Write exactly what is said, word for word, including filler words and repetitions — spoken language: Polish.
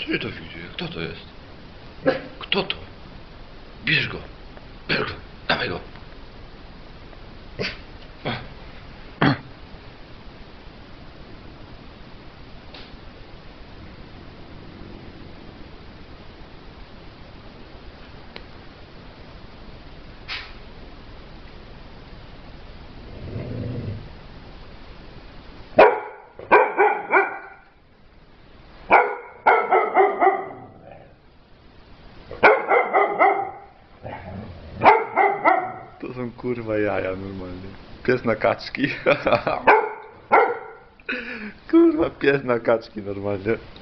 Czy to widzi? Kto to jest? Kto to? Bierz go. Bierz go. Dawaj go. To są kurwa jaja normalnie. Pies na kaczki. Kurwa pies na kaczki normalnie.